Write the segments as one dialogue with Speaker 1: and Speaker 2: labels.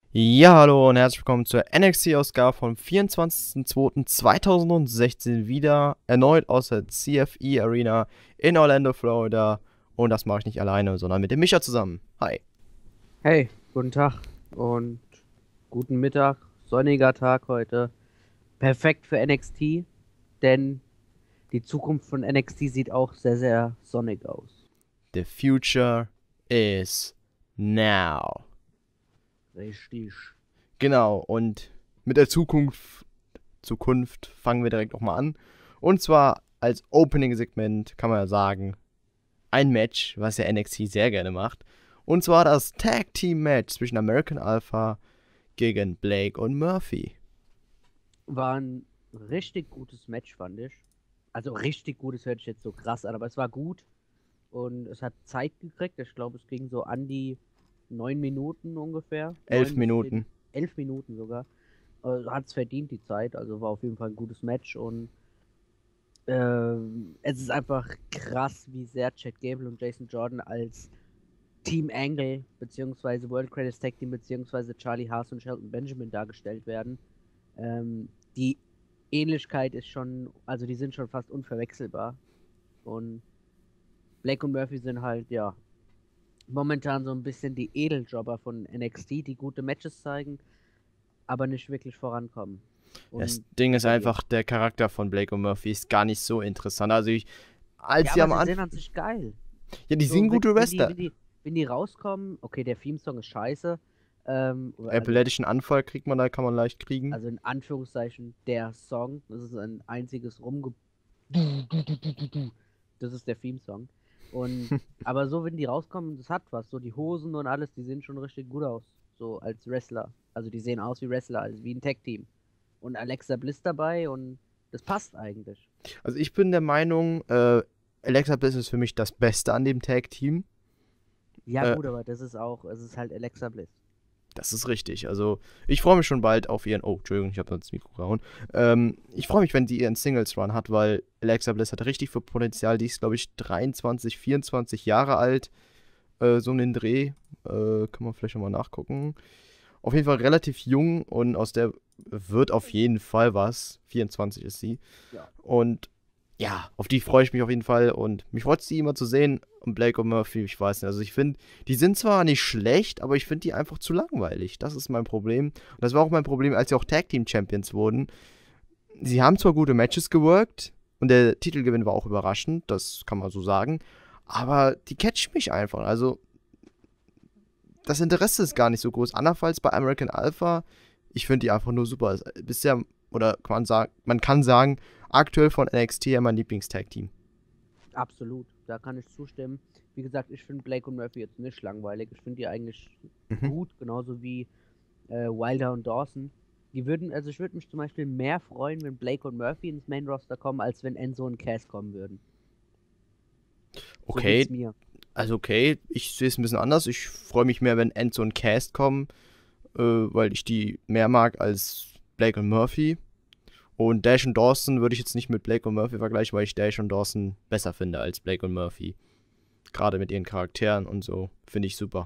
Speaker 1: Ja, hallo und herzlich willkommen zur NXT-Ausgabe vom 24.02.2016 wieder erneut aus der CFE Arena in Orlando, Florida. Und das mache ich nicht alleine, sondern mit dem Micha zusammen. Hi.
Speaker 2: Hey, guten Tag und guten Mittag. Sonniger Tag heute. Perfekt für NXT, denn die Zukunft von NXT sieht auch sehr, sehr sonnig aus.
Speaker 1: The future is now.
Speaker 2: Richtig.
Speaker 1: Genau, und mit der Zukunft fangen wir direkt auch mal an. Und zwar als Opening-Segment kann man ja sagen, ein Match, was ja NXT sehr gerne macht. Und zwar das Tag Team Match zwischen American Alpha gegen Blake und Murphy.
Speaker 2: War ein richtig gutes Match, fand ich. Also richtig gutes hört sich jetzt so krass an, aber es war gut und es hat Zeit gekriegt. Ich glaube, es ging so an die 9 Minuten ungefähr.
Speaker 1: 11
Speaker 2: 9 bis 10,
Speaker 1: Minuten.
Speaker 2: 11 Minuten sogar. Hat es verdient, die Zeit. Also war auf jeden Fall ein gutes Match und es ist einfach krass, wie sehr Chad Gable und Jason Jordan als Team Angle beziehungsweise World Greatest Tag Team beziehungsweise Charlie Haas und Shelton Benjamin dargestellt werden. Die Ähnlichkeit ist schon, also die sind schon fast unverwechselbar. Und Blake und Murphy sind halt, ja, momentan so ein bisschen die Edeljobber von NXT, die gute Matches zeigen, aber nicht wirklich vorankommen
Speaker 1: Das
Speaker 2: und
Speaker 1: Ding ist
Speaker 2: verlieren.
Speaker 1: einfach, der Charakter von Blake und Murphy ist gar nicht so interessant. Also als
Speaker 2: Ja,
Speaker 1: sie
Speaker 2: aber
Speaker 1: am
Speaker 2: sie sind
Speaker 1: Anfang.
Speaker 2: an sich geil.
Speaker 1: Ja, die sind
Speaker 2: So,
Speaker 1: gute Wrestler.
Speaker 2: wenn die rauskommen, okay, der Theme-Song ist scheiße. Also,
Speaker 1: Epileptischen Anfall kriegt man da, kann man leicht kriegen.
Speaker 2: also in Anführungszeichen der Song. Das ist ein einziges Rumge. Das ist der Theme-Song. Und aber so, wenn die rauskommen, das hat was. So die Hosen und alles, die sehen schon richtig gut aus. So als Wrestler. Also die sehen aus wie Wrestler, also wie ein Tag-Team. Und Alexa Bliss dabei und das passt eigentlich.
Speaker 1: Also ich bin der Meinung, Alexa Bliss ist für mich das Beste an dem Tag-Team.
Speaker 2: Ja,
Speaker 1: Äh,
Speaker 2: gut, aber das ist auch, es ist halt Alexa Bliss.
Speaker 1: Das ist richtig. Also, ich freue mich schon bald auf ihren. Oh, Entschuldigung, ich habe das Mikro gehauen. Ich freue mich, wenn die ihren Singles-Run hat, weil Alexa Bliss hat richtig viel Potenzial. Die ist, glaube ich, 23, 24 Jahre alt. So einen Dreh. Kann man vielleicht nochmal nachgucken. Auf jeden Fall relativ jung und aus der wird auf jeden Fall was. 24 ist sie.
Speaker 2: Ja.
Speaker 1: Und ja, auf die freue ich mich auf jeden Fall. Und mich freut es, die immer zu sehen. Und Blake und Murphy, ich weiß nicht. Also ich finde, die sind zwar nicht schlecht, aber ich finde die einfach zu langweilig. Das ist mein Problem. Und das war auch mein Problem, als sie auch Tag Team Champions wurden. Sie haben zwar gute Matches geworkt und der Titelgewinn war auch überraschend, das kann man so sagen. Aber die catchen mich einfach. Also das Interesse ist gar nicht so groß. Andernfalls bei American Alpha, ich finde die einfach nur super. Bisher, oder man kann sagen, aktuell von NXT ja mein Lieblingstag-Team.
Speaker 2: Absolut, da kann ich zustimmen. Wie gesagt, ich finde Blake und Murphy jetzt nicht langweilig. Ich finde die eigentlich
Speaker 1: Mhm.
Speaker 2: gut, genauso wie Wilder und Dawson. Also ich würde mich zum Beispiel mehr freuen, wenn Blake und Murphy ins Main Roster kommen, als wenn Enzo und Cass kommen würden. So geht's
Speaker 1: Okay,
Speaker 2: mir.
Speaker 1: also okay, ich sehe es ein bisschen anders. Ich freue mich mehr, wenn Enzo und Cast kommen, weil ich die mehr mag als Blake und Murphy. Und Dash und Dawson würde ich jetzt nicht mit Blake und Murphy vergleichen, weil ich Dash und Dawson besser finde als Blake und Murphy. Gerade mit ihren Charakteren und so. Finde ich super.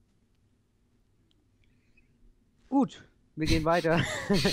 Speaker 2: Gut, wir gehen weiter.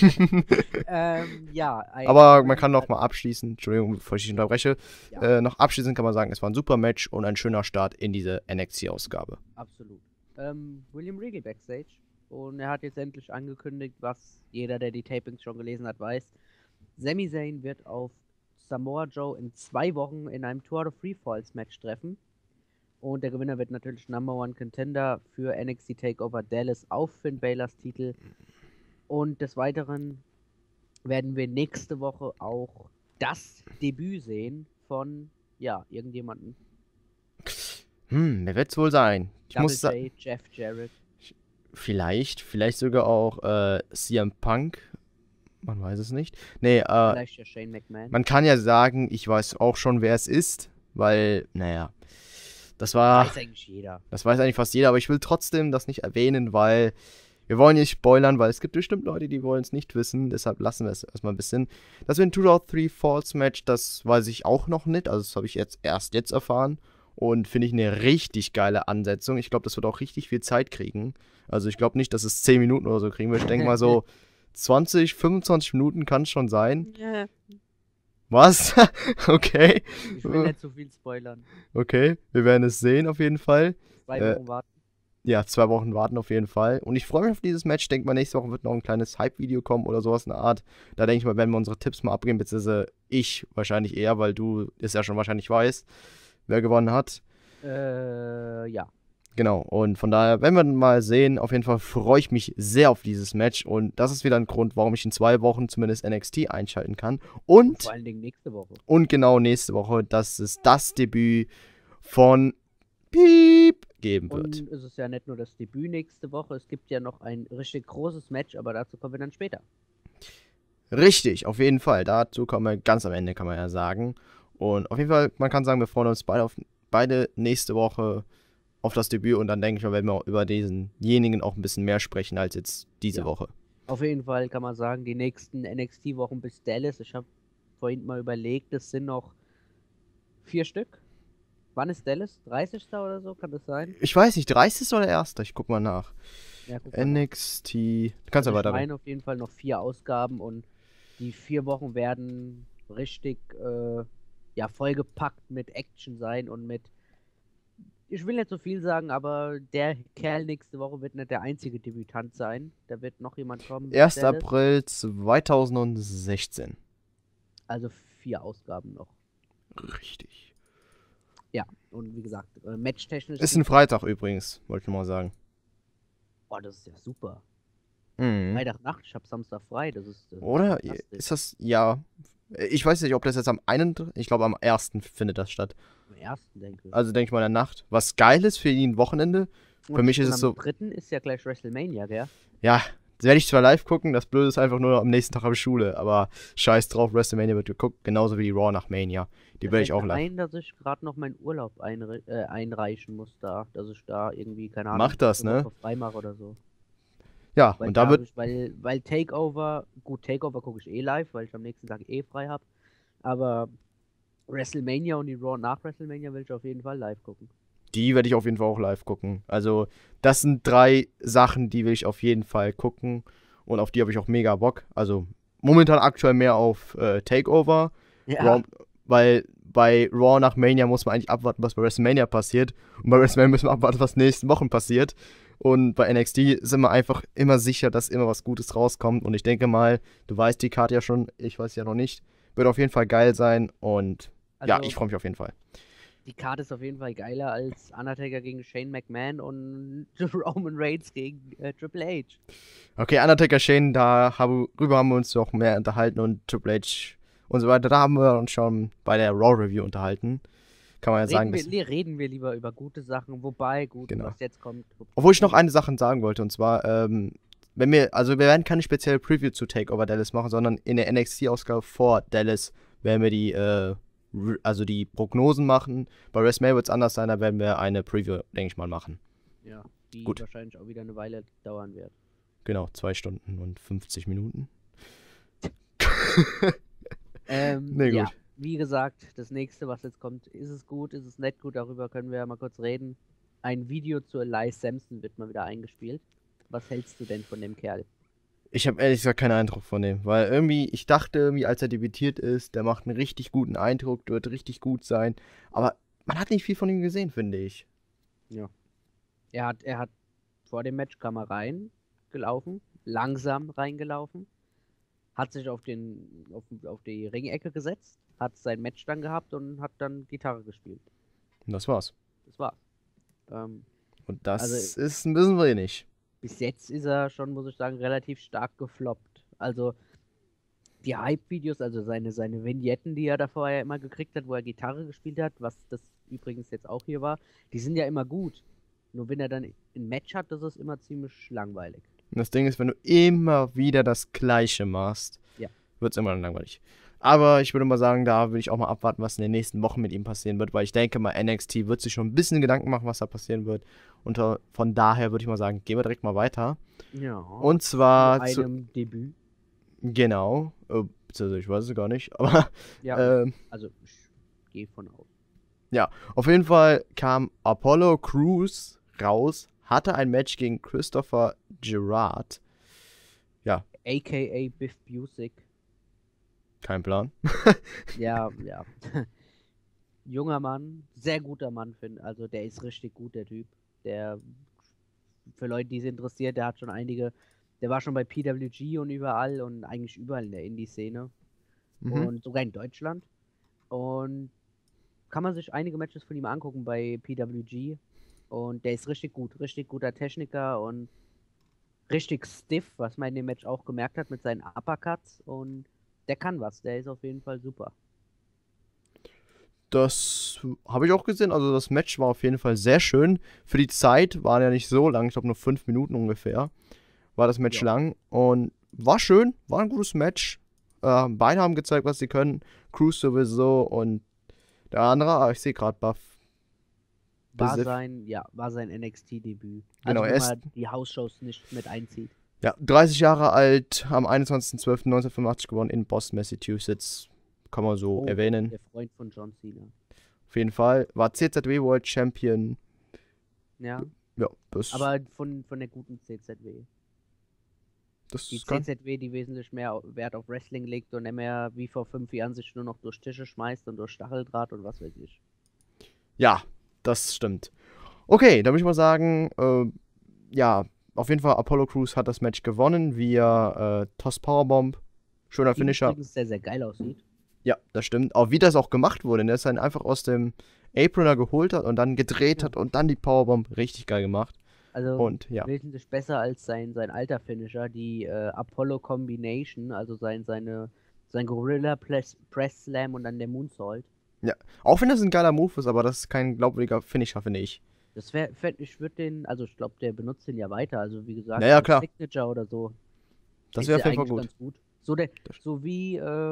Speaker 2: Ja,
Speaker 1: Aber man
Speaker 2: wie
Speaker 1: kann noch
Speaker 2: gesagt,
Speaker 1: mal abschließen, Entschuldigung, bevor ich dich unterbreche,
Speaker 2: ja,
Speaker 1: noch abschließend kann man sagen, es war ein super Match und ein schöner Start in diese NXT-Ausgabe.
Speaker 2: absolut. William Regal backstage und er hat jetzt endlich angekündigt, was jeder, der die Tapings schon gelesen hat, weiß. Sami Zayn wird auf Samoa Joe in 2 Wochen in einem Tour of Free Falls Match treffen. Und der Gewinner wird natürlich Number One Contender für NXT Takeover Dallas auf Finn Balors Titel. Und des Weiteren werden wir nächste Woche auch das Debüt sehen von, ja, irgendjemanden.
Speaker 1: Wer wird es wohl sein? Ich
Speaker 2: Double
Speaker 1: muss sagen,
Speaker 2: J, Jeff Jarrett,
Speaker 1: vielleicht sogar auch CM Punk. Man weiß es nicht. Nee,
Speaker 2: vielleicht ja Shane McMahon.
Speaker 1: man kann ja sagen, ich weiß auch schon, wer es ist, weil, naja, das war,
Speaker 2: Weiß eigentlich jeder.
Speaker 1: das weiß eigentlich fast jeder, aber ich will trotzdem das nicht erwähnen, weil wir wollen nicht spoilern, weil es gibt bestimmt Leute, die wollen es nicht wissen, deshalb lassen wir es erstmal ein bisschen. Das wird ein 2 out 3 Falls Match, das weiß ich auch noch nicht, also das habe ich jetzt erfahren Und finde ich eine richtig geile Ansetzung. Ich glaube, das wird auch richtig viel Zeit kriegen. Also ich glaube nicht, dass es 10 Minuten oder so kriegen wird. Ich denke mal so 20, 25 Minuten kann es schon sein.
Speaker 2: Ja,
Speaker 1: Was? Okay.
Speaker 2: ich will nicht zu viel spoilern.
Speaker 1: Okay, wir werden es sehen auf jeden Fall.
Speaker 2: 2
Speaker 1: Äh,
Speaker 2: Wochen warten.
Speaker 1: Ja, 2 Wochen warten auf jeden Fall. Und ich freue mich auf dieses Match. Ich denke mal, nächste Woche wird noch ein kleines Hype-Video kommen oder sowas in der Art. Da denke ich mal, werden wir unsere Tipps mal abgeben, beziehungsweise ich wahrscheinlich eher, weil du es ja schon wahrscheinlich weißt, wer gewonnen hat.
Speaker 2: Ja.
Speaker 1: Genau, und von daher, wenn wir mal sehen, auf jeden Fall freue ich mich sehr auf dieses Match. Und das ist wieder ein Grund, warum ich in 2 Wochen zumindest NXT einschalten kann.
Speaker 2: Und vor allen Dingen nächste Woche.
Speaker 1: Und genau nächste Woche, dass es das Debüt von Piep geben wird.
Speaker 2: Und es ist ja nicht nur das Debüt nächste Woche, es gibt ja noch ein richtig großes Match, aber dazu kommen wir dann später.
Speaker 1: Richtig, auf jeden Fall. Dazu kommen wir ganz am Ende, kann man ja sagen. Und auf jeden Fall, man kann sagen, wir freuen uns beide nächste Woche auf das Debüt. Und dann denke ich mal, werden wir auch über denjenigen auch ein bisschen mehr sprechen als jetzt diese Woche.
Speaker 2: Auf jeden Fall kann man sagen, die nächsten NXT-Wochen bis Dallas. Ich habe vorhin mal überlegt, es sind noch 4 Stück. Wann ist Dallas? 30. oder so? Kann das sein?
Speaker 1: Ich weiß nicht, 30. oder 1. Ich guck mal nach.
Speaker 2: Ja, guck mal
Speaker 1: NXT. Du kannst ja
Speaker 2: nach.
Speaker 1: weiter.
Speaker 2: Ich meine auf jeden Fall noch 4 Ausgaben und die 4 Wochen werden richtig vollgepackt mit Action sein und mit. Ich will nicht so viel sagen, aber der Kerl nächste Woche wird nicht der einzige Debütant sein. Da wird noch jemand kommen.
Speaker 1: 1.
Speaker 2: Dallas.
Speaker 1: April 2016.
Speaker 2: Also 4 Ausgaben noch.
Speaker 1: Richtig.
Speaker 2: Ja, und wie gesagt, matchtechnisch.
Speaker 1: Ist ein Freitag übrigens, wollte ich nur mal sagen.
Speaker 2: Oh, das ist ja super.
Speaker 1: Mhm.
Speaker 2: Freitagnacht, ich hab Samstag frei, das ist
Speaker 1: Oder?
Speaker 2: fantastisch.
Speaker 1: Ist das, ja. Ich weiß nicht, ob das jetzt am 1. Ich glaube am 1. findet das statt.
Speaker 2: Am 1. denke ich.
Speaker 1: Also denke ich mal in der Nacht. Was geil ist für ihn Wochenende. Für mich ist es so.
Speaker 2: Am 3. ist ja gleich WrestleMania, gell?
Speaker 1: Ja, werde ich zwar live gucken, das Blöde ist einfach nur am nächsten Tag habe ich Schule, aber scheiß drauf, WrestleMania wird geguckt, genauso wie die Raw nach Mania. Die werde ich auch live.
Speaker 2: Dass ich gerade noch meinen Urlaub einreichen muss da, dass ich da irgendwie, keine Ahnung,
Speaker 1: Mach das, ne?
Speaker 2: frei mache oder so.
Speaker 1: Ja,
Speaker 2: Weil
Speaker 1: und da wird.
Speaker 2: weil Takeover gucke ich eh live, weil ich am nächsten Tag eh frei habe. Aber WrestleMania und die Raw nach WrestleMania will ich auf jeden Fall live gucken.
Speaker 1: Die werde ich auf jeden Fall auch live gucken. Also, das sind 3 Sachen, die will ich auf jeden Fall gucken. Und auf die habe ich auch mega Bock. Also, momentan aktuell mehr auf Takeover.
Speaker 2: Ja.
Speaker 1: Raw, weil bei Raw nach Mania muss man eigentlich abwarten, was bei WrestleMania passiert. Und bei WrestleMania müssen wir abwarten, was in den nächsten Wochen passiert. Und bei NXT sind wir einfach immer sicher, dass immer was Gutes rauskommt. Und ich denke mal, du weißt die Karte ja schon, ich weiß ja noch nicht. Wird auf jeden Fall geil sein. Und ja,
Speaker 2: Also,
Speaker 1: ich freue mich auf jeden Fall.
Speaker 2: die Karte ist auf jeden Fall geiler als Undertaker gegen Shane McMahon und Roman Reigns gegen Triple H.
Speaker 1: Okay, Undertaker, Shane, darüber haben wir uns noch mehr unterhalten und Triple H und so weiter. Da haben wir uns schon bei der Raw-Review unterhalten. Kann man ja sagen.
Speaker 2: Reden wir lieber über gute Sachen, wobei, gut,
Speaker 1: Genau.
Speaker 2: was jetzt kommt.
Speaker 1: Obwohl ich noch eine Sache sagen wollte, und zwar, wir werden keine spezielle Preview zu Takeover Dallas machen, sondern in der NXT-Ausgabe vor Dallas werden wir die Prognosen machen. Bei WrestleMania wird es anders sein, da werden wir eine Preview, denke ich mal, machen.
Speaker 2: Ja, die
Speaker 1: Gut.
Speaker 2: wahrscheinlich auch wieder eine Weile dauern wird.
Speaker 1: Genau, 2 Stunden und 50 Minuten.
Speaker 2: Nee,
Speaker 1: gut.
Speaker 2: ja, wie gesagt, das nächste, was jetzt kommt, ist es gut, ist es nicht gut, darüber können wir ja mal kurz reden. Ein Video zu Elias Sampson wird mal wieder eingespielt. Was hältst du denn von dem Kerl?
Speaker 1: Ich habe ehrlich gesagt keinen Eindruck von dem, weil irgendwie, ich dachte irgendwie, als er debütiert ist, der macht einen richtig guten Eindruck, der wird richtig gut sein, aber man hat nicht viel von ihm gesehen, finde ich.
Speaker 2: Ja. Er hat vor dem Match kam er reingelaufen, langsam reingelaufen, hat sich auf die Ringecke gesetzt, hat sein Match dann gehabt und hat dann Gitarre gespielt.
Speaker 1: Und das war's.
Speaker 2: Das war's.
Speaker 1: Und das
Speaker 2: Also-
Speaker 1: ist ein bisschen wenig.
Speaker 2: Bis jetzt ist er schon, muss ich sagen, relativ stark gefloppt. Also die Hype-Videos, also seine Vignetten, die er da vorher immer gekriegt hat, wo er Gitarre gespielt hat, was das übrigens jetzt auch hier war, die sind ja immer gut. Nur wenn er dann ein Match hat, das ist immer ziemlich langweilig.
Speaker 1: Und das Ding ist, wenn du immer wieder das Gleiche machst,
Speaker 2: Ja.
Speaker 1: wird's immer langweilig. Aber ich würde mal sagen, da will ich auch mal abwarten, was in den nächsten Wochen mit ihm passieren wird, weil ich denke mal, NXT wird sich schon ein bisschen Gedanken machen, was da passieren wird. Und von daher würde ich mal sagen, gehen wir direkt mal weiter.
Speaker 2: Ja.
Speaker 1: Und zwar
Speaker 2: zu einem Debüt.
Speaker 1: Genau. Beziehungsweise ich weiß es gar nicht, aber
Speaker 2: Ja,
Speaker 1: ähm,
Speaker 2: also ich gehe von aus.
Speaker 1: Ja, auf jeden Fall kam Apollo Crews raus, hatte ein Match gegen Christopher Gerard. Ja,
Speaker 2: AKA Biff Busick.
Speaker 1: kein Plan.
Speaker 2: Ja, ja. Junger Mann, sehr guter Mann, finde. Also der ist richtig gut, der Typ. Der, für Leute, die es interessiert, der hat schon einige, der war schon bei PWG und überall und eigentlich überall in der Indie-Szene.
Speaker 1: Mhm.
Speaker 2: Und sogar in Deutschland. Und kann man sich einige Matches von ihm angucken bei PWG. Und der ist richtig guter Techniker und richtig stiff, was man in dem Match auch gemerkt hat mit seinen Uppercuts. Und der kann was, der ist auf jeden Fall super.
Speaker 1: Das habe ich auch gesehen. Also das Match war auf jeden Fall sehr schön. Für die Zeit waren ja nicht so lang, ich glaube nur 5 Minuten ungefähr. War das Match
Speaker 2: Ja.
Speaker 1: lang und war schön, war ein gutes Match. Beide haben gezeigt, was sie können. Cruz sowieso und der andere, ich sehe gerade Buff. Besif.
Speaker 2: War sein NXT-Debüt.
Speaker 1: Genau,
Speaker 2: Also
Speaker 1: er
Speaker 2: wenn
Speaker 1: ist
Speaker 2: man die Hausshows nicht mit einzieht.
Speaker 1: ja, 30 Jahre alt, am 21.12.1985 geboren in Boston, Massachusetts. Kann man so erwähnen.
Speaker 2: Der Freund von John Cena.
Speaker 1: Auf jeden Fall. War CZW World Champion.
Speaker 2: Ja.
Speaker 1: Ja, das,
Speaker 2: Aber von der guten CZW.
Speaker 1: das
Speaker 2: Die
Speaker 1: kann.
Speaker 2: CZW, die wesentlich mehr Wert auf Wrestling legt und nicht mehr wie vor 5 Jahren sich nur noch durch Tische schmeißt und durch Stacheldraht und was weiß ich.
Speaker 1: Ja, das stimmt. Okay, dann würde ich mal sagen, ja, auf jeden Fall Apollo Crews hat das Match gewonnen via Toss Powerbomb. Schöner
Speaker 2: Die
Speaker 1: Finisher.
Speaker 2: übrigens sehr, sehr geil aussieht.
Speaker 1: Ja, das stimmt. Auch wie das auch gemacht wurde, der ist dann einfach aus dem Aproner geholt hat und dann gedreht
Speaker 2: Ja.
Speaker 1: hat und dann die Powerbomb richtig geil gemacht.
Speaker 2: Also
Speaker 1: Und ja,
Speaker 2: wesentlich besser als sein alter Finisher, die Apollo Combination, also sein Gorilla Press Slam und dann der Moonsault.
Speaker 1: auch wenn das ein geiler Move ist, aber das ist kein glaubwürdiger Finisher, finde ich.
Speaker 2: Das wäre, ich würde den, also ich glaube, der benutzt den ja weiter, also wie gesagt,
Speaker 1: Naja,
Speaker 2: als
Speaker 1: klar.
Speaker 2: Signature oder so.
Speaker 1: Das
Speaker 2: Ist
Speaker 1: wäre
Speaker 2: ja
Speaker 1: auf jeden Fall
Speaker 2: eigentlich
Speaker 1: gut.
Speaker 2: ganz gut. So, der,
Speaker 1: Das-
Speaker 2: so wie,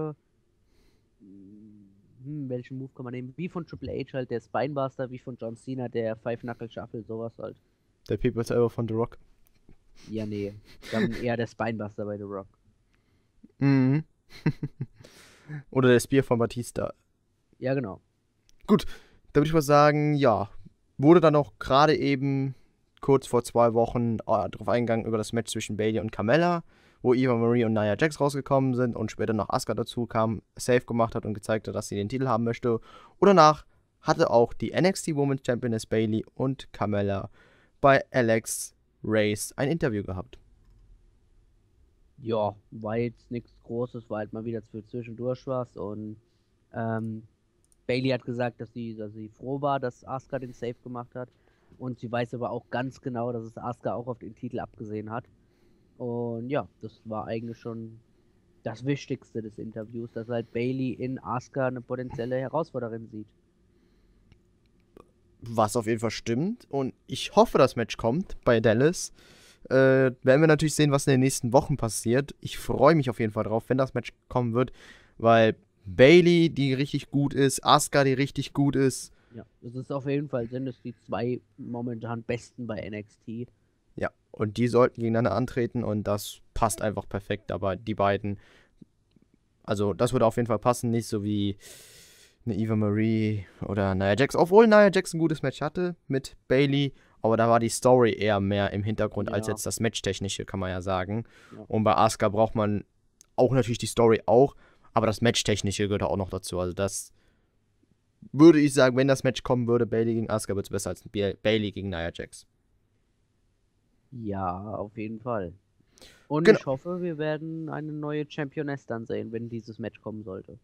Speaker 2: welchen Move kann man nehmen? Wie von Triple H halt der Spinebuster, wie von John Cena der Five Knuckle Shuffle, sowas halt.
Speaker 1: Der People's Elbow von The Rock.
Speaker 2: Ja, nee. Dann eher der Spinebuster bei The Rock.
Speaker 1: Mhm. Oder der Spear von Batista.
Speaker 2: Ja, genau.
Speaker 1: Da würde ich mal sagen, ja. Wurde dann auch gerade eben kurz vor 2 Wochen drauf eingegangen über das Match zwischen Bayley und Carmella, wo Eva Marie und Nia Jax rausgekommen sind und später noch Asuka dazu kam, safe gemacht hat und gezeigt hat, dass sie den Titel haben möchte. Und danach hatte auch die NXT Women's Championess Bayley und Carmella bei Alex Race ein Interview gehabt.
Speaker 2: Ja, war jetzt nichts Großes, war halt mal wieder für zwischendurch was und Bayley hat gesagt, dass sie froh war, dass Asuka den Save gemacht hat und sie weiß aber auch ganz genau, dass es Asuka auch auf den Titel abgesehen hat. Und ja, das war eigentlich schon das Wichtigste des Interviews, dass halt Bayley in Asuka eine potenzielle Herausforderin sieht.
Speaker 1: Was auf jeden Fall stimmt. Und ich hoffe, das Match kommt bei Dallas. Werden wir natürlich sehen, was in den nächsten Wochen passiert. Ich freue mich auf jeden Fall drauf, wenn das Match kommen wird, weil Bayley, die richtig gut ist, Asuka, die richtig gut ist.
Speaker 2: Ja, das ist auf jeden Fall, sind es die 2 momentan besten bei NXT.
Speaker 1: Ja, und die sollten gegeneinander antreten und das passt einfach perfekt. Aber die beiden, also das würde auf jeden Fall passen, nicht so wie eine Eva Marie oder Nia Jax. Obwohl Nia Jax ein gutes Match hatte mit Bayley, aber da war die Story eher mehr im Hintergrund als
Speaker 2: Ja.
Speaker 1: jetzt das Matchtechnische, kann man ja sagen.
Speaker 2: Ja.
Speaker 1: Und bei Asuka braucht man auch natürlich die Story auch, aber das Matchtechnische gehört auch noch dazu. Also das würde ich sagen, wenn das Match kommen würde, Bayley gegen Asuka, wird es besser als Bayley gegen Nia Jax.
Speaker 2: Ja, auf jeden Fall. Und
Speaker 1: Genau.
Speaker 2: ich hoffe, wir werden eine neue Championess dann sehen, wenn dieses Match kommen sollte.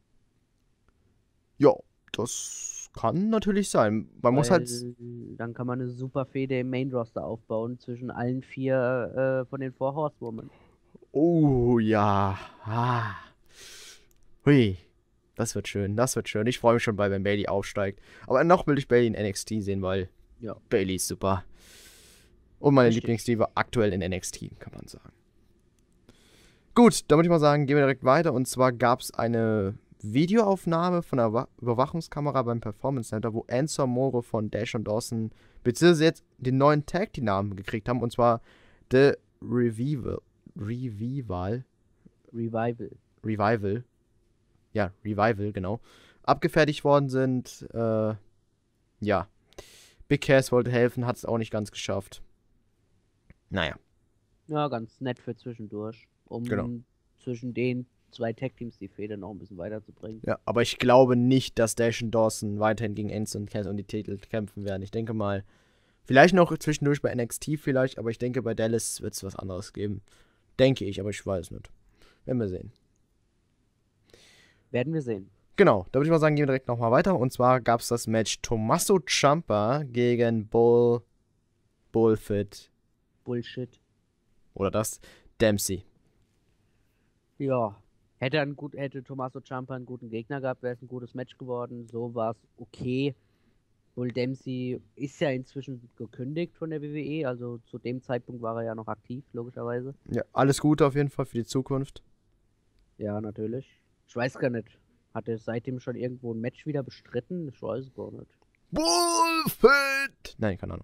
Speaker 1: Ja, das kann natürlich sein. Man muss halt.
Speaker 2: Dann kann man eine super Fehde im Main Roster aufbauen zwischen allen 4 von den 4 Horsewomen.
Speaker 1: Oh ja. Ah. Hui. Das wird schön, das wird schön. Ich freue mich schon bei, wenn Bayley aufsteigt. Aber noch will ich Bayley in NXT sehen, weil
Speaker 2: Ja.
Speaker 1: Bayley ist super. Und meine
Speaker 2: Richtig.
Speaker 1: Lieblingsdiva aktuell in NXT, kann man sagen. Gut, dann würde ich mal sagen, gehen wir direkt weiter. Und zwar gab es eine Videoaufnahme von einer Überwachungskamera beim Performance Center, wo Enzo Amore von Dash und Dawson beziehungsweise jetzt den neuen Tag-Team-Namen gekriegt haben. Und zwar The Revival.
Speaker 2: Revival.
Speaker 1: Ja, Revival, genau. abgefertigt worden sind. Ja. Big Cass wollte helfen, hat es auch nicht ganz geschafft. Naja.
Speaker 2: Ja, ganz nett für zwischendurch,
Speaker 1: Genau.
Speaker 2: um zwischen den 2 Tag-Teams die Fehde noch ein bisschen weiterzubringen.
Speaker 1: Ja, aber ich glaube nicht, dass Dash und Dawson weiterhin gegen Enzo und Cass um die Titel kämpfen werden. Ich denke mal, vielleicht noch zwischendurch bei NXT vielleicht, aber ich denke, bei Dallas wird es was anderes geben. Denke ich, aber ich weiß nicht. Werden wir sehen.
Speaker 2: Werden wir sehen.
Speaker 1: Genau, da würde ich mal sagen, gehen wir direkt nochmal weiter. Und zwar gab es das Match Tommaso Ciampa gegen Bullfit
Speaker 2: Bullshit.
Speaker 1: oder das Dempsey.
Speaker 2: Ja. Hätte Tommaso Ciampa einen guten Gegner gehabt, wäre es ein gutes Match geworden. So war es okay. Bull Dempsey ist ja inzwischen gekündigt von der WWE, also zu dem Zeitpunkt war er ja noch aktiv, logischerweise.
Speaker 1: Ja, alles Gute auf jeden Fall für die Zukunft.
Speaker 2: Ja, natürlich. Ich weiß gar nicht. Hat er seitdem schon irgendwo ein Match wieder bestritten? Ich weiß es gar nicht.
Speaker 1: Bullfit! Nein, keine Ahnung.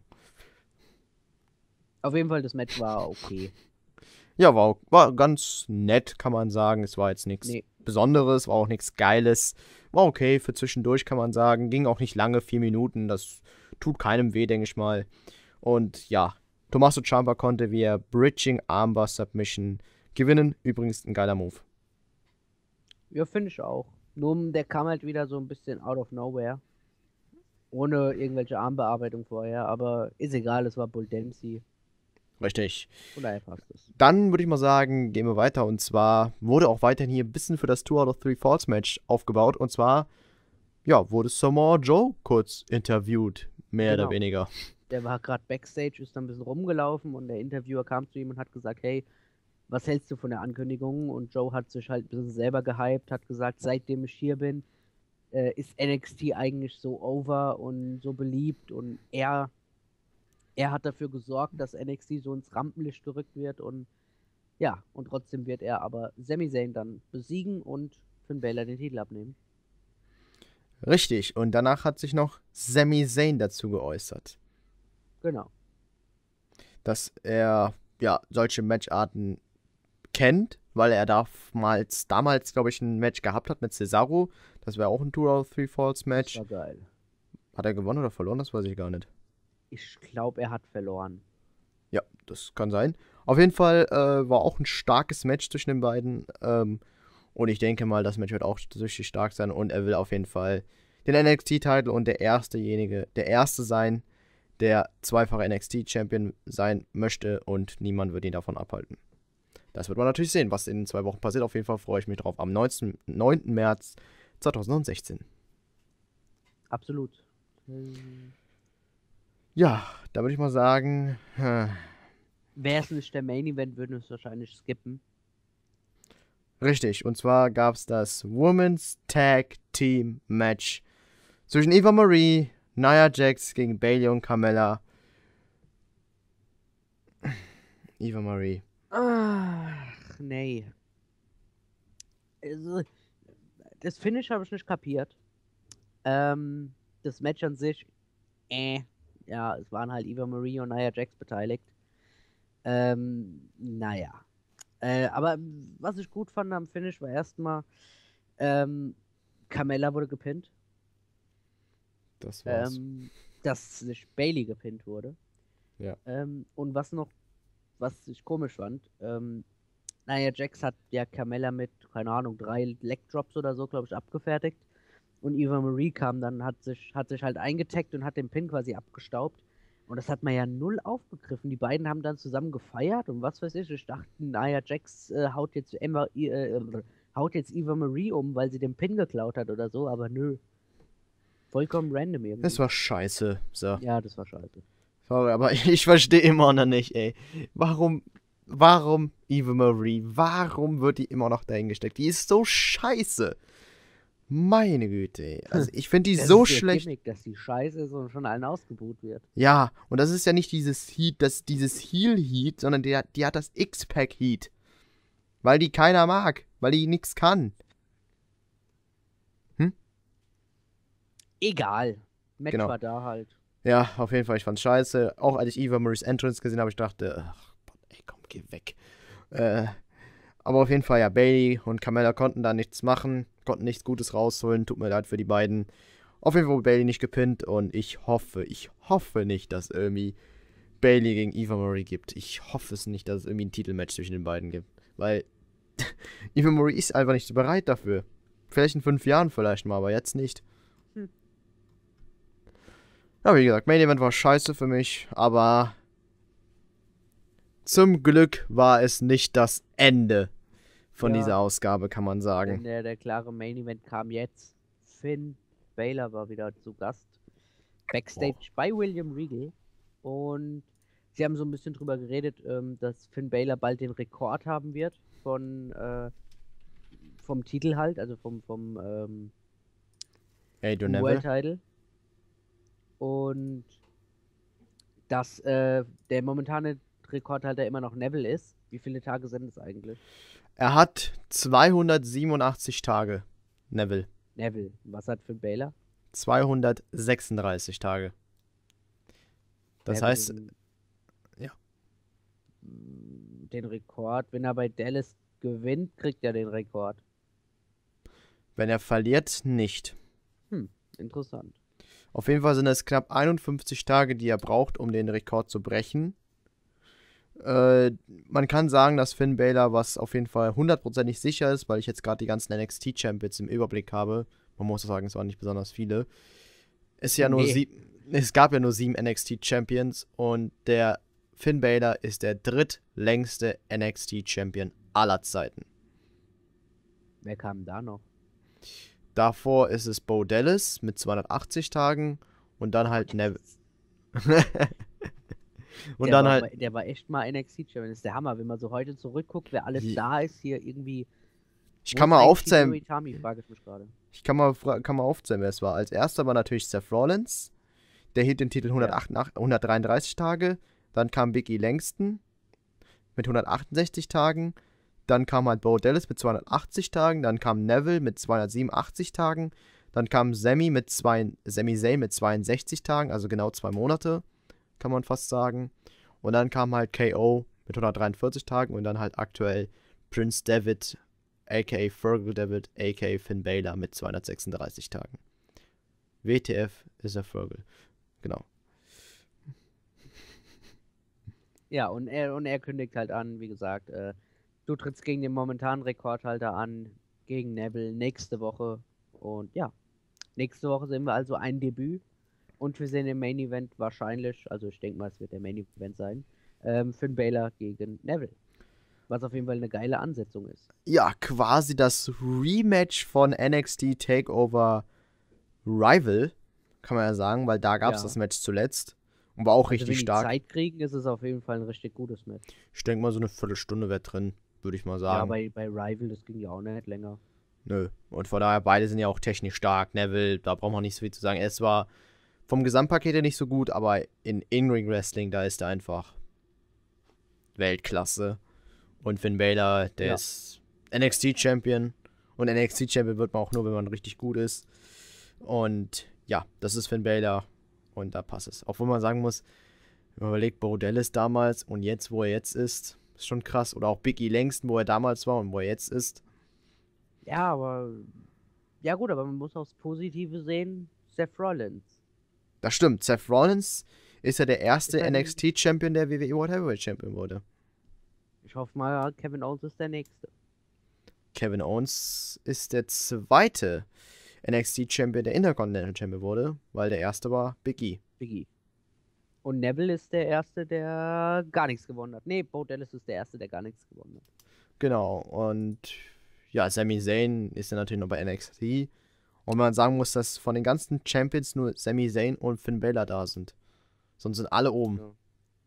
Speaker 2: Auf jeden Fall, das Match war okay.
Speaker 1: Ja, war ganz nett, kann man sagen. Es war jetzt nichts Besonderes, war auch nichts Geiles. War okay für zwischendurch, kann man sagen. Ging auch nicht lange, 4 Minuten. Das tut keinem weh, denke ich mal. Und ja, Tommaso Ciampa konnte via Bridging Armbar Submission gewinnen. Übrigens ein geiler Move.
Speaker 2: Ja, finde ich auch. Nur der kam halt wieder so ein bisschen out of nowhere. Ohne irgendwelche Armbearbeitung vorher. Aber ist egal, es war Bull Dempsey.
Speaker 1: Richtig.
Speaker 2: Von daher passt es.
Speaker 1: Dann würde ich mal sagen, gehen wir weiter. Und zwar wurde auch weiterhin hier ein bisschen für das 2 out of 3 Falls Match aufgebaut. Und zwar, ja, wurde Samoa Joe kurz interviewt. Mehr oder weniger.
Speaker 2: Der war gerade Backstage, ist dann ein bisschen rumgelaufen und der Interviewer kam zu ihm und hat gesagt, hey, was hältst du von der Ankündigung? Und Joe hat sich halt ein bisschen selber gehypt, hat gesagt, seitdem ich hier bin, ist NXT eigentlich so over und so beliebt und er hat dafür gesorgt, dass NXT so ins Rampenlicht gerückt wird und ja, und trotzdem wird er aber Sami Zayn dann besiegen und Finn Balor den Titel abnehmen.
Speaker 1: Richtig, und danach hat sich noch Sami Zayn dazu geäußert.
Speaker 2: Genau.
Speaker 1: Dass er, ja, solche Matcharten kennt, weil er damals, glaube ich, ein Match gehabt hat mit Cesaro. Das wäre auch ein 2 out of 3 Falls Match.
Speaker 2: Das war geil.
Speaker 1: Hat er gewonnen oder verloren? Das weiß ich gar nicht.
Speaker 2: Ich glaube, er hat verloren.
Speaker 1: Ja, das kann sein. Auf jeden Fall war auch ein starkes Match zwischen den beiden. Und ich denke mal, das Match wird auch richtig stark sein. Und er will auf jeden Fall den NXT-Titel und der Erste sein, der zweifache NXT-Champion sein möchte. Und niemand wird ihn davon abhalten. Das wird man natürlich sehen, was in 2 Wochen passiert. Auf jeden Fall freue ich mich drauf. Am 9. März 2016.
Speaker 2: Absolut.
Speaker 1: Ja, da würde ich mal sagen,
Speaker 2: wäre es nicht der Main Event, würden wir es wahrscheinlich skippen.
Speaker 1: Richtig, und zwar gab es das Women's Tag Team Match zwischen Eva Marie, Nia Jax gegen Bayley und Carmella. Eva Marie.
Speaker 2: Ach, nee. Also, das Finish habe ich nicht kapiert. Das Match an sich, ja, es waren halt Eva Marie und Nia Jax beteiligt. Naja. Aber was ich gut fand am Finish war erstmal, Carmella wurde gepinnt.
Speaker 1: Das war's.
Speaker 2: Dass sich Bayley gepinnt wurde.
Speaker 1: Ja.
Speaker 2: Und was ich komisch fand, Nia Jax hat ja Carmella mit, keine Ahnung, 3 Leg Drops oder so, glaube ich, abgefertigt. Und Eva Marie kam dann, hat sich halt eingetaggt und hat den Pin quasi abgestaubt. Und das hat man ja null aufgegriffen. Die beiden haben dann zusammen gefeiert und was weiß ich. Ich dachte, Nia Jax haut jetzt Eva Marie um, weil sie den Pin geklaut hat oder so, aber nö. Vollkommen random irgendwie.
Speaker 1: Das war scheiße. So.
Speaker 2: Ja, das war scheiße.
Speaker 1: Sorry, aber ich verstehe immer noch nicht, ey. Warum Eva Marie? Warum wird die immer noch dahin gesteckt? Die ist so scheiße. Meine Güte, ey. Also ich finde die so schlecht.
Speaker 2: Gimmick, dass die scheiße ist und schon allen ausgebuht wird.
Speaker 1: Ja, und das ist ja nicht dieses Heel-Heat, sondern die hat das X-Pack-Heat. Weil die keiner mag. Weil die nichts kann.
Speaker 2: Egal. Match
Speaker 1: Genau.
Speaker 2: war da halt.
Speaker 1: Ja, auf jeden Fall, ich fand's scheiße. Auch als ich Eva Maries Entrance gesehen habe, ich dachte, ach, ey, komm, geh weg. Aber auf jeden Fall, ja, Bayley und Carmella konnten da nichts machen. konnten nichts Gutes rausholen. Tut mir leid für die beiden. Auf jeden Fall wurde Bailey nicht gepinnt und ich hoffe nicht, dass irgendwie Bailey gegen Eva Marie gibt. Ich hoffe es nicht, dass es irgendwie ein Titelmatch zwischen den beiden gibt. Weil Eva Marie ist einfach nicht so bereit dafür. Vielleicht in 5 Jahren vielleicht mal, aber jetzt nicht. Ja, wie gesagt, Main Event war scheiße für mich, aber zum Glück war es nicht das Ende von dieser Ausgabe, kann man sagen.
Speaker 2: Denn der klare Main Event kam jetzt. Finn Balor war wieder zu Gast. Backstage bei William Regal. Und sie haben so ein bisschen drüber geredet, dass Finn Balor bald den Rekord haben wird vom Titel halt, also vom World Title. Und dass der momentane Rekordhalter immer noch Neville ist. Wie viele Tage sind es eigentlich?
Speaker 1: Er hat 287 Tage, Neville.
Speaker 2: Was hat Finn Balor?
Speaker 1: 236 Tage. Das
Speaker 2: Neville
Speaker 1: heißt, ja.
Speaker 2: Den Rekord, wenn er bei Dallas gewinnt, kriegt er den Rekord.
Speaker 1: Wenn er verliert, nicht.
Speaker 2: Interessant.
Speaker 1: Auf jeden Fall sind es knapp 51 Tage, die er braucht, um den Rekord zu brechen. Man kann sagen, dass Finn Balor, was auf jeden Fall 100%ig sicher ist, weil ich jetzt gerade die ganzen NXT-Champions im Überblick habe. Man muss sagen, es waren nicht besonders viele. Es gab ja nur 7 NXT-Champions und der Finn Balor ist der drittlängste NXT-Champion aller Zeiten.
Speaker 2: Wer kam da noch?
Speaker 1: Davor ist es Bo Dallas mit 280 Tagen und dann halt Neville. Und
Speaker 2: der
Speaker 1: dann
Speaker 2: der war echt mal NXT-Champion. Das ist der Hammer, wenn man so heute zurückguckt, wer alles da ist, hier irgendwie.
Speaker 1: Ich kann mal aufzählen.
Speaker 2: Frage ich mich gerade.
Speaker 1: Ich kann mal aufzählen, wer es war. Als erster war natürlich Seth Rollins. Der hielt den Titel 133 Tage. Dann kam Big E Langston mit 168 Tagen. Dann kam halt Bo Dallas mit 280 Tagen. Dann kam Neville mit 287 Tagen. Dann kam Sami Zayn mit 62 Tagen, also genau 2 Monate, kann man fast sagen. Und dann kam halt KO mit 143 Tagen und dann halt aktuell Prince David, a.k.a. Fergal David, a.k.a. Finn Balor mit 236 Tagen. WTF ist der Fergal. Genau.
Speaker 2: Ja, und er kündigt halt an, wie gesagt, du trittst gegen den momentanen Rekordhalter an, gegen Neville nächste Woche. Und ja, nächste Woche sehen wir also ein Debüt. Und wir sehen im Main Event wahrscheinlich, also ich denke mal, es wird der Main Event sein, Finn Balor gegen Neville. Was auf jeden Fall eine geile Ansetzung ist.
Speaker 1: Ja, quasi das Rematch von NXT TakeOver Rival, kann man ja sagen, weil da gab es das Match zuletzt. Und war auch richtig stark.
Speaker 2: Wenn die Zeit kriegen, ist es auf jeden Fall ein richtig gutes Match.
Speaker 1: Ich denke mal, so eine Viertelstunde wäre drin, würde ich mal sagen.
Speaker 2: Ja, bei Rival, das ging ja auch nicht länger.
Speaker 1: Nö. Und von daher, beide sind ja auch technisch stark. Neville, da braucht man nicht so viel zu sagen. Es war vom Gesamtpaket her nicht so gut, aber in In-Ring-Wrestling, da ist er einfach Weltklasse. Und Finn Balor, der ist NXT-Champion. Und NXT-Champion wird man auch nur, wenn man richtig gut ist. Und ja, das ist Finn Balor. Und da passt es. Obwohl man sagen muss, wenn man überlegt, Bo Dallas damals und jetzt, wo er jetzt ist schon krass. Oder auch Big E Langston, wo er damals war und wo er jetzt ist.
Speaker 2: Ja, aber ja gut, aber man muss auch das Positive sehen. Seth Rollins.
Speaker 1: Das stimmt. Seth Rollins ist ja der erste NXT-Champion, der WWE World Heavyweight Champion wurde.
Speaker 2: Ich hoffe mal, Kevin Owens ist der Nächste.
Speaker 1: Kevin Owens ist der zweite NXT-Champion, der Intercontinental Champion wurde, weil der erste war Big E.
Speaker 2: Und Neville ist der erste, der gar nichts gewonnen hat. Nee, Bo Dallas ist der erste, der gar nichts gewonnen hat.
Speaker 1: Genau, und ja, Sami Zayn ist ja natürlich noch bei NXT. Und man sagen muss, dass von den ganzen Champions nur Sami Zayn und Finn Balor da sind. Sonst sind alle oben.
Speaker 2: Ja.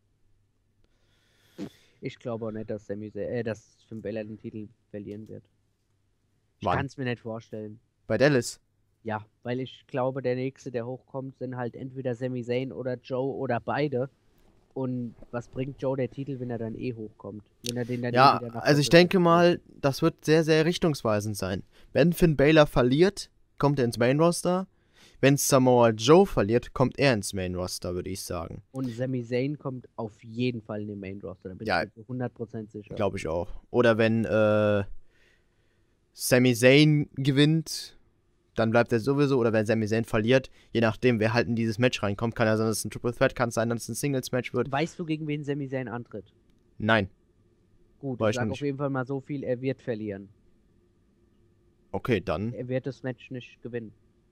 Speaker 2: Ich glaube auch nicht, dass dass Finn Balor den Titel verlieren wird. Ich kann es mir nicht vorstellen.
Speaker 1: Bei Dallas?
Speaker 2: Ja, weil ich glaube, der Nächste, der hochkommt, sind halt entweder Sami Zayn oder Joe oder beide. Und was bringt Joe der Titel, wenn er dann hochkommt? Wenn er den dann
Speaker 1: ja, also ich denke mal, das wird sehr, sehr richtungsweisend sein. Wenn Finn Balor verliert, kommt er ins Main Roster. Wenn Samoa Joe verliert, kommt er ins Main Roster, würde ich sagen.
Speaker 2: Und Sami Zayn kommt auf jeden Fall in den Main Roster, da bin ich mir 100% sicher.
Speaker 1: Glaube ich auch. Oder wenn Sami Zayn gewinnt, dann bleibt er sowieso, oder wenn Sami Zayn verliert, je nachdem, wer halt in dieses Match reinkommt, kann ja sein, dass es ein Triple Threat, kann sein, dass es ein Singles-Match wird.
Speaker 2: Weißt du, gegen wen Sami Zayn antritt?
Speaker 1: Nein.
Speaker 2: Gut,
Speaker 1: Weiß
Speaker 2: ich sag
Speaker 1: ich
Speaker 2: auf
Speaker 1: nicht.
Speaker 2: jeden Fall mal so viel, er wird verlieren.
Speaker 1: Okay, dann.
Speaker 2: Er wird das Match nicht gewinnen.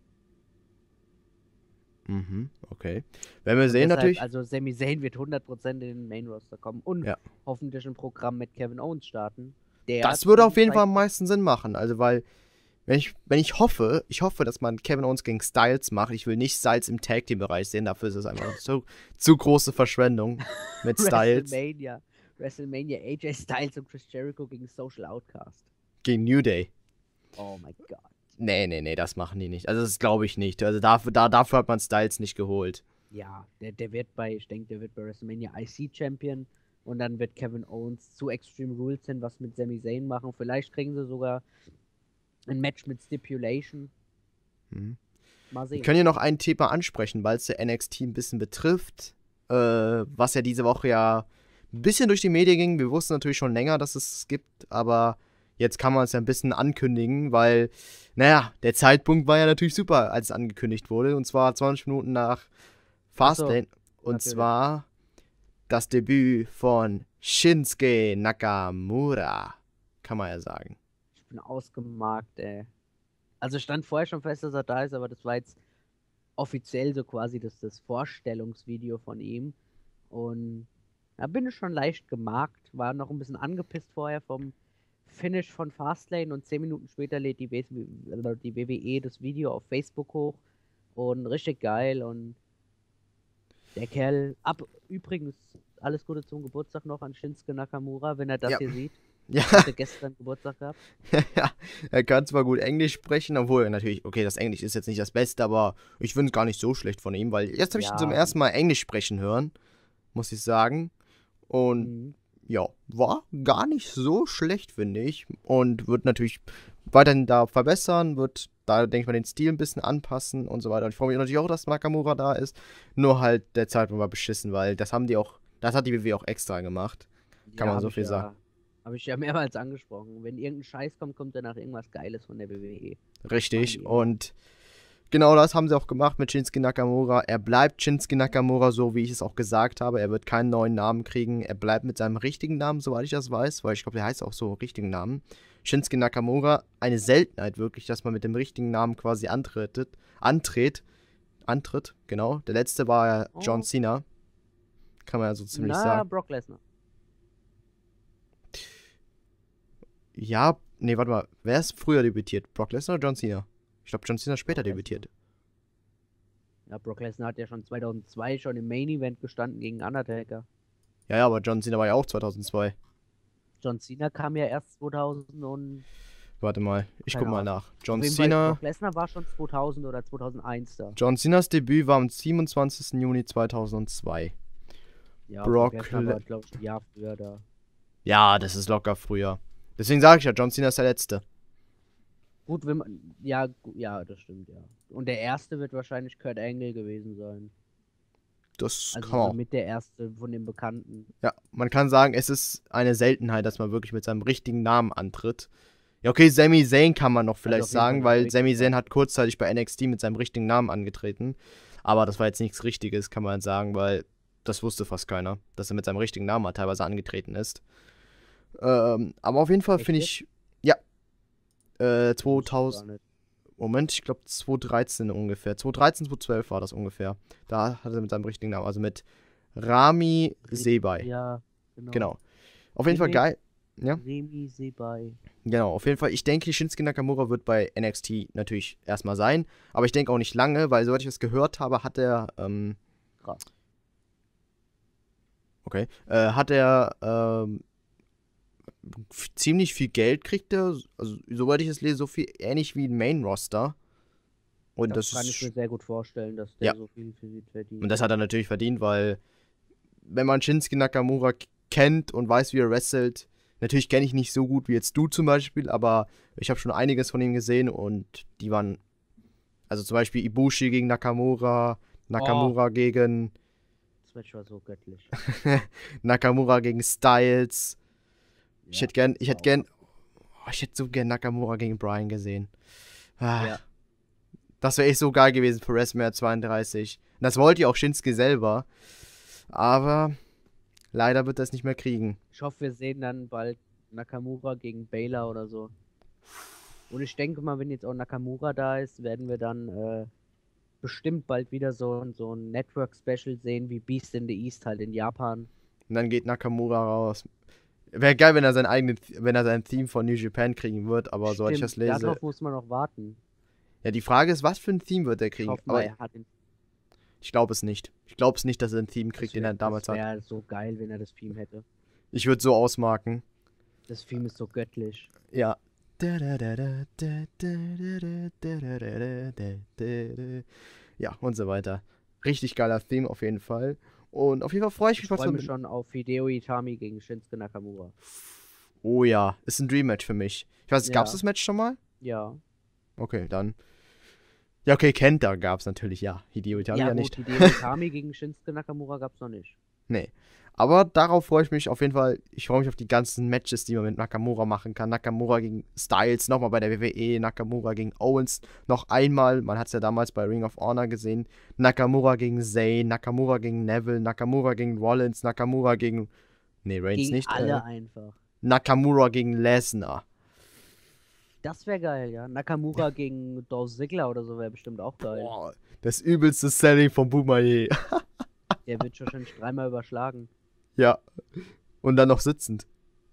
Speaker 1: Okay. Werden wir
Speaker 2: Und
Speaker 1: sehen
Speaker 2: deshalb,
Speaker 1: natürlich.
Speaker 2: also Sami Zayn wird 100% in den Main Roster kommen und
Speaker 1: Ja.
Speaker 2: hoffentlich ein Programm mit Kevin Owens starten.
Speaker 1: Das würde auf jeden Fall am meisten Sinn machen. Also, weil, wenn ich hoffe, dass man Kevin Owens gegen Styles macht. Ich will nicht Styles im Tag Team Bereich sehen, dafür ist es einfach zu große Verschwendung mit Styles.
Speaker 2: WrestleMania AJ Styles und Chris Jericho gegen Social Outcast.
Speaker 1: Gegen New Day.
Speaker 2: Oh mein Gott.
Speaker 1: Nee, das machen die nicht. Also, das glaube ich nicht. Also, dafür hat man Styles nicht geholt.
Speaker 2: Ja, der wird ich denke, der wird bei WrestleMania IC Champion und dann wird Kevin Owens zu Extreme Rules hin was mit Sami Zayn machen. Vielleicht kriegen sie sogar ein Match mit Stipulation. Mal sehen.
Speaker 1: Wir können hier noch ein Thema ansprechen, weil es der NXT ein bisschen betrifft, was ja diese Woche ja ein bisschen durch die Medien ging. Wir wussten natürlich schon länger, dass es gibt, aber jetzt kann man es ja ein bisschen ankündigen, weil, naja, der Zeitpunkt war ja natürlich super, als es angekündigt wurde, und zwar 20 Minuten nach Fastlane, und
Speaker 2: natürlich.
Speaker 1: zwar das Debüt von Shinsuke Nakamura, kann man ja sagen.
Speaker 2: Ich bin ausgemarkt, ey. Also stand vorher schon fest, dass er da ist, aber das war jetzt offiziell so quasi das Vorstellungsvideo von ihm. Und da bin ich schon leicht gemarkt, war noch ein bisschen angepisst vorher vom Finish von Fastlane und 10 Minuten später lädt die WWE das Video auf Facebook hoch und richtig geil und der Kerl, übrigens, alles Gute zum Geburtstag noch an Shinsuke Nakamura, wenn er das hier sieht.
Speaker 1: Ja.
Speaker 2: Er hatte gestern Geburtstag gehabt.
Speaker 1: Ja, er kann zwar gut Englisch sprechen, obwohl natürlich, okay, das Englisch ist jetzt nicht das Beste, aber ich finde es gar nicht so schlecht von ihm, weil jetzt habe ich ihn zum ersten Mal Englisch sprechen hören, muss ich sagen. Und ja, war gar nicht so schlecht, finde ich. Und wird natürlich weiterhin da verbessern, wird da, denke ich mal, den Stil ein bisschen anpassen und so weiter. Und ich freue mich natürlich auch, dass Nakamura da ist. Nur halt der Zeitpunkt war beschissen, weil das hat die WWE auch extra gemacht. Kann man so viel sagen.
Speaker 2: Habe ich ja mehrmals angesprochen. Wenn irgendein Scheiß kommt, kommt danach irgendwas Geiles von der WWE.
Speaker 1: Richtig. Und genau das haben sie auch gemacht mit Shinsuke Nakamura. Er bleibt Shinsuke Nakamura, so wie ich es auch gesagt habe. Er wird keinen neuen Namen kriegen. Er bleibt mit seinem richtigen Namen, soweit ich das weiß, weil ich glaube, der heißt auch so richtigen Namen. Shinsuke Nakamura, eine Seltenheit wirklich, dass man mit dem richtigen Namen quasi antritt, genau. Der letzte war ja John Cena. Kann man ja so ziemlich sagen.
Speaker 2: Brock Lesnar.
Speaker 1: Ja, nee, warte mal. Wer ist früher debütiert? Brock Lesnar oder John Cena? Ich glaube, John Cena später debütiert.
Speaker 2: Ja, Brock Lesnar hat ja schon 2002 schon im Main Event gestanden gegen Undertaker.
Speaker 1: Ja, aber John Cena war ja auch 2002.
Speaker 2: John Cena kam ja erst 2000 und...
Speaker 1: Warte mal, ich guck mal nach.
Speaker 2: John Cena... Brock Lesnar war schon 2000 oder 2001 da.
Speaker 1: John Cenas Debüt war am 27. Juni 2002.
Speaker 2: Ja, Brock Lesnar war, glaube ich, ein Jahr früher da.
Speaker 1: Ja, das ist locker früher. Deswegen sage ich ja, John Cena ist der Letzte.
Speaker 2: Gut, wenn man... Ja, das stimmt, ja. Und der Erste wird wahrscheinlich Kurt Angle gewesen sein.
Speaker 1: Das
Speaker 2: also
Speaker 1: kann man.
Speaker 2: Mit der Erste von den Bekannten.
Speaker 1: Ja, man kann sagen, es ist eine Seltenheit, dass man wirklich mit seinem richtigen Namen antritt. Ja, okay, Sami Zayn kann man noch vielleicht sagen, weil Sami Zayn hat kurzzeitig bei NXT mit seinem richtigen Namen angetreten. Aber das war jetzt nichts Richtiges, kann man sagen, weil das wusste fast keiner, dass er mit seinem richtigen Namen teilweise angetreten ist. Aber auf jeden Fall finde ich, ja, 2000, Moment, ich glaube 2013 ungefähr, 2013, 2012 war das ungefähr. Da hat er mit seinem richtigen Namen, also mit Rami Sebai.
Speaker 2: Ja,
Speaker 1: genau. Auf jeden Fall geil. Ja.
Speaker 2: Rami Sebai.
Speaker 1: Genau, auf jeden Fall. Ich denke, Shinsuke Nakamura wird bei NXT natürlich erstmal sein, aber ich denke auch nicht lange, weil soweit ich das gehört habe, hat er,
Speaker 2: Krass.
Speaker 1: Okay, hat er, ziemlich viel Geld kriegt er, also soweit ich es lese, so viel ähnlich wie ein Main-Roster. Und das
Speaker 2: kann ich mir sehr gut vorstellen, dass der so viel verdient.
Speaker 1: Und das hat er natürlich verdient, weil wenn man Shinsuke Nakamura kennt und weiß, wie er wrestelt, natürlich kenne ich nicht so gut wie jetzt du zum Beispiel, aber ich habe schon einiges von ihm gesehen und die waren, also zum Beispiel Ibushi gegen Nakamura gegen...
Speaker 2: Das Match war so göttlich.
Speaker 1: Nakamura gegen Styles. Ja, ich hätte gern, Oh, ich hätte so gern Nakamura gegen Bryan gesehen. Ah,
Speaker 2: Ja.
Speaker 1: das wäre echt so geil gewesen für WrestleMania 32. Und das wollte ja auch Shinsuke selber. Aber leider wird er es nicht mehr kriegen.
Speaker 2: Ich hoffe, wir sehen dann bald Nakamura gegen Baylor oder so. Und ich denke mal, wenn jetzt auch Nakamura da ist, werden wir dann bestimmt bald wieder so ein Network-Special sehen, wie Beast in the East halt in Japan.
Speaker 1: Und dann geht Nakamura raus. Wäre geil, wenn er sein Theme von New Japan kriegen wird, aber soweit ich das
Speaker 2: Stimmt,
Speaker 1: lese.
Speaker 2: darauf muss man noch warten.
Speaker 1: Ja, die Frage ist, was für ein Theme wird er
Speaker 2: Ich
Speaker 1: kriegen?
Speaker 2: hoffe
Speaker 1: Aber
Speaker 2: mal, er hat ihn.
Speaker 1: ich glaube es nicht. Ich glaube es nicht, dass er ein Theme kriegt, den er damals
Speaker 2: Das
Speaker 1: hat.
Speaker 2: wäre so geil, wenn er das Theme hätte.
Speaker 1: Ich würde so ausmarken.
Speaker 2: Das Theme ist so göttlich.
Speaker 1: Ja. Ja, und so weiter. Richtig geiler Theme auf jeden Fall. Und auf jeden Fall freue ich mich,
Speaker 2: Ich freue mich schon auf Hideo Itami gegen Shinsuke Nakamura.
Speaker 1: Oh ja, ist ein Dream-Match für mich. Ich weiß, gab es
Speaker 2: Ja.
Speaker 1: das Match schon mal?
Speaker 2: Ja.
Speaker 1: Okay, dann. Ja, okay, Kenta gab es natürlich, ja. Hideo Itami ja
Speaker 2: gut,
Speaker 1: nicht.
Speaker 2: Hideo Itami gegen Shinsuke Nakamura gab's noch nicht.
Speaker 1: Nee. Aber darauf freue ich mich auf jeden Fall. Ich freue mich auf die ganzen Matches, die man mit Nakamura machen kann. Nakamura gegen Styles, nochmal bei der WWE. Nakamura gegen Owens, noch einmal. Man hat es ja damals bei Ring of Honor gesehen. Nakamura gegen Zayn, Nakamura gegen Neville, Nakamura gegen Rollins, Nakamura gegen... Nee, Reigns
Speaker 2: Gegen
Speaker 1: nicht.
Speaker 2: alle einfach.
Speaker 1: Nakamura gegen Lesnar.
Speaker 2: Das wäre geil, ja. Nakamura gegen Dolph Ziggler oder so wäre bestimmt auch geil.
Speaker 1: Boah, das übelste Selling von Boumaier.
Speaker 2: Der wird wahrscheinlich dreimal überschlagen.
Speaker 1: Ja. Und dann noch sitzend.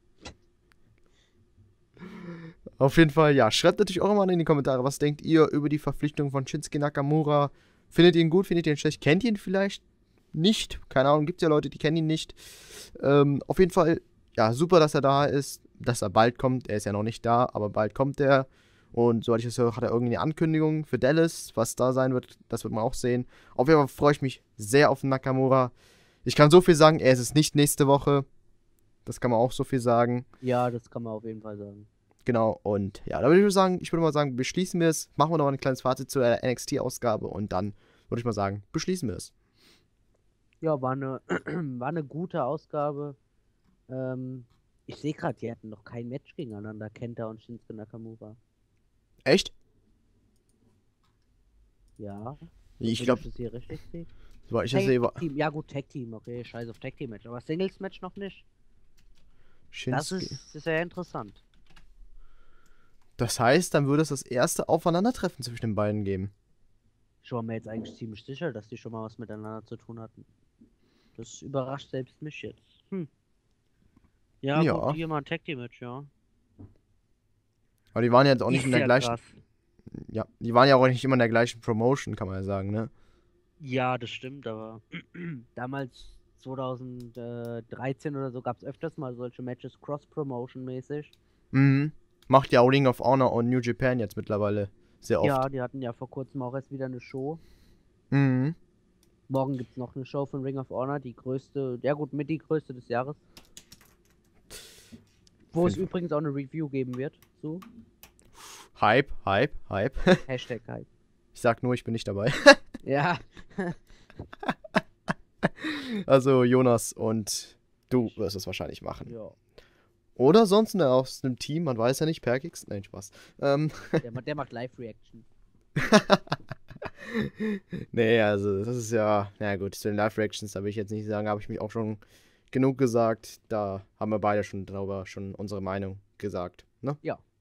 Speaker 1: Auf jeden Fall, ja. Schreibt natürlich auch mal in die Kommentare, was denkt ihr über die Verpflichtung von Shinsuke Nakamura? Findet ihr ihn gut? Findet ihr ihn schlecht? Kennt ihr ihn vielleicht nicht? Keine Ahnung, gibt es ja Leute, die kennen ihn nicht. Auf jeden Fall, ja, super, dass er da ist, dass er bald kommt. Er ist ja noch nicht da, aber bald kommt er. Und soweit ich das höre, hat er irgendwie eine Ankündigung für Dallas, was da sein wird. Das wird man auch sehen. Auf jeden Fall freue ich mich sehr auf Nakamura. Ich kann so viel sagen, er ist es nicht nächste Woche. Das kann man auch so viel sagen.
Speaker 2: Ja, das kann man auf jeden Fall sagen.
Speaker 1: Genau, und ja, da würde ich mal sagen, beschließen wir es. Machen wir noch ein kleines Fazit zur NXT-Ausgabe und dann würde ich mal sagen, beschließen wir es.
Speaker 2: Ja, war eine gute Ausgabe. Ich sehe gerade, die hatten noch kein Match gegeneinander, Kenta und Shinsuke Nakamura.
Speaker 1: Echt?
Speaker 2: Ja.
Speaker 1: Ich
Speaker 2: Wenn
Speaker 1: glaube,
Speaker 2: das hier richtig sehe.
Speaker 1: ich das sehe, war
Speaker 2: Team. Ja gut, Tag Team, okay, scheiß auf Tag Team Match, aber Singles Match noch nicht. Das
Speaker 1: Shinsuke.
Speaker 2: ist sehr interessant.
Speaker 1: Das heißt, dann würde es das erste Aufeinandertreffen zwischen den beiden geben.
Speaker 2: Ich war mir jetzt eigentlich ziemlich sicher, dass die schon mal was miteinander zu tun hatten. Das überrascht selbst mich jetzt. Ja,
Speaker 1: Ja.
Speaker 2: gut, hier mal ein Tag Team Match, ja.
Speaker 1: Aber die waren ja jetzt auch nicht
Speaker 2: Ist
Speaker 1: in der
Speaker 2: ja
Speaker 1: gleichen.
Speaker 2: krass.
Speaker 1: Ja, die waren ja auch nicht immer in der gleichen Promotion, kann man ja sagen, ne?
Speaker 2: Ja, das stimmt, aber damals 2013 oder so gab es öfters mal solche Matches Cross-Promotion-mäßig.
Speaker 1: Mhm. Macht ja auch Ring of Honor und New Japan jetzt mittlerweile sehr oft.
Speaker 2: Ja, die hatten ja vor kurzem auch erst wieder eine Show.
Speaker 1: Mhm.
Speaker 2: Morgen gibt es noch eine Show von Ring of Honor, die größte, ja gut, mit die größte des Jahres. Wo es übrigens auch eine Review geben wird, so.
Speaker 1: Hype.
Speaker 2: Hashtag Hype.
Speaker 1: Ich sag nur, ich bin nicht dabei.
Speaker 2: Ja,
Speaker 1: Also Jonas und du wirst es wahrscheinlich machen.
Speaker 2: ja.
Speaker 1: Oder sonst aus einem Team, man weiß ja nicht, Perkix. Nein, Spaß.
Speaker 2: Der macht Live-Reaction.
Speaker 1: Nee, also das ist ja, na gut, zu den Live-Reactions, da will ich jetzt nicht sagen, habe ich mich auch schon genug gesagt. Da haben wir beide schon darüber schon unsere Meinung gesagt, ne?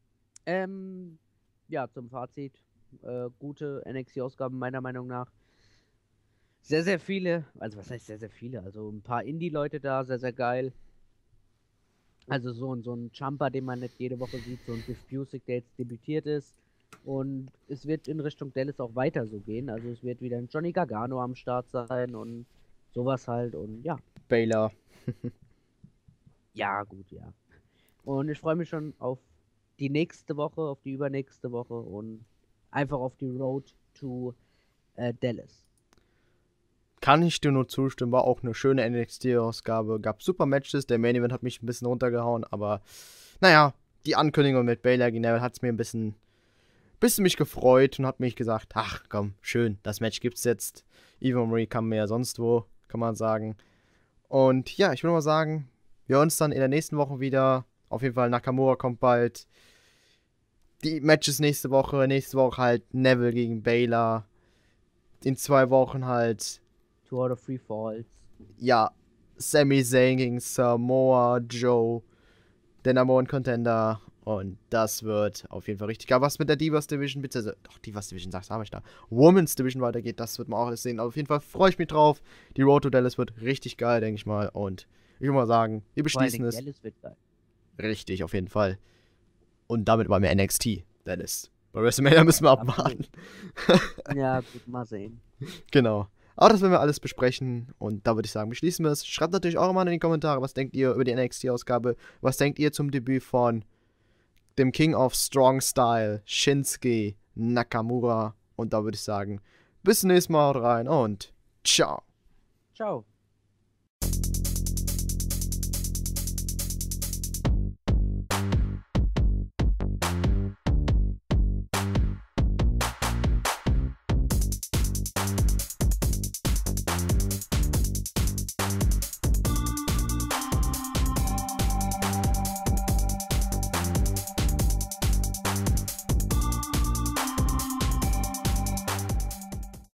Speaker 2: Ja, zum Fazit. Gute NXT-Ausgaben meiner Meinung nach. Sehr, sehr viele, also was heißt sehr, sehr viele? Also ein paar Indie-Leute da, sehr, sehr geil. Also so ein Jumper, den man nicht jede Woche sieht, so ein Biff Busick, der jetzt debütiert ist. Und es wird in Richtung Dallas auch weiter so gehen. Also es wird wieder ein Johnny Gargano am Start sein und sowas halt und ja.
Speaker 1: Baylor.
Speaker 2: Ja, gut, ja. Und ich freue mich schon auf die nächste Woche, auf die übernächste Woche und einfach auf die Road to Dallas.
Speaker 1: Kann ich dir nur zustimmen, war auch eine schöne NXT-Ausgabe, gab super Matches, der Main Event hat mich ein bisschen runtergehauen, aber naja, die Ankündigung mit Baylor gegen Neville hat es mir ein bisschen mich gefreut und hat mich gesagt, ach komm, schön, das Match gibt's jetzt. Eva Marie kann mehr sonst wo, kann man sagen. Und ja, ich würde mal sagen, wir hören uns dann in der nächsten Woche wieder. Auf jeden Fall, Nakamura kommt bald. die Matches nächste Woche halt Neville gegen Baylor. In 2 Wochen halt,
Speaker 2: 2 out of 3 Falls.
Speaker 1: ja, Sami Zayn gegen Samoa Joe, der Number One Contender. Und das wird auf jeden Fall richtig geil. Was mit der Divas Division, bitte, doch, Divas Division, habe ich da. Women's Division weitergeht, das wird man auch alles sehen. Aber auf jeden Fall freue ich mich drauf. Die Road to Dallas wird richtig geil, denke ich mal. Und ich würde mal sagen, wir beschließen es.
Speaker 2: Dallas wird geil.
Speaker 1: Richtig, auf jeden Fall. Und damit waren wir NXT, Dallas. Bei WrestleMania müssen wir abwarten.
Speaker 2: Ja, gut, mal sehen.
Speaker 1: Genau. Aber das werden wir alles besprechen. Und da würde ich sagen, beschließen wir es. Schreibt natürlich auch mal in die Kommentare, was denkt ihr über die NXT-Ausgabe? Was denkt ihr zum Debüt von dem King of Strong Style, Shinsuke Nakamura? Und da würde ich sagen, bis zum nächsten Mal, haut rein und ciao.
Speaker 2: Ciao.